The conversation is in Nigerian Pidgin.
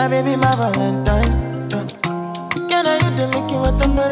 My baby, my Valentine. Can I you to make you what I'm